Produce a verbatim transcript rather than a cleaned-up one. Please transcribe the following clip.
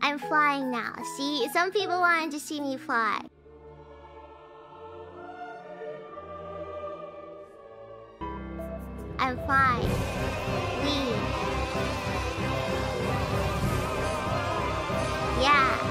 I'm flying now. See, some people wanted to see me fly. I'm flying. Leave. Yeah.